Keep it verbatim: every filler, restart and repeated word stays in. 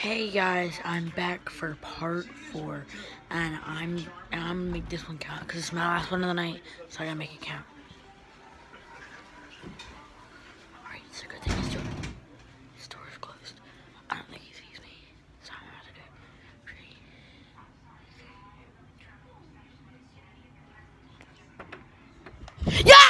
Hey guys, I'm back for part four, and I'm and I'm gonna make this one count because it's my last one of the night, so I gotta make it count. All right, so good thing his door, his door is closed. I don't think he sees me, so I'm about to do. Three. Yeah!